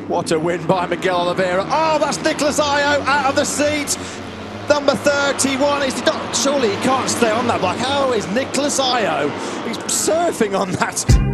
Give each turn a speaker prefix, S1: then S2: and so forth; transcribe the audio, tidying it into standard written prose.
S1: What a win by Miguel Oliveira. Oh, that's Nicholas Io out of the seat. Number 31. Surely he can't stay on that bike. How is Nicholas Io? He's surfing on that.